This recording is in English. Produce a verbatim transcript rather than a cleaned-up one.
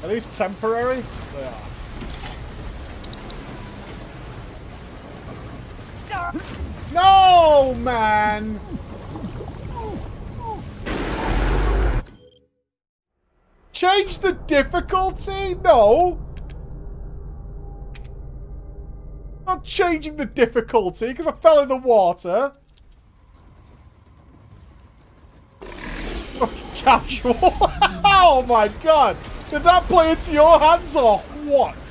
Are these temporary? They are. No, man! Change the difficulty? No! Not changing the difficulty because I fell in the water. Casual. Oh my god! Did that play into your hands or what?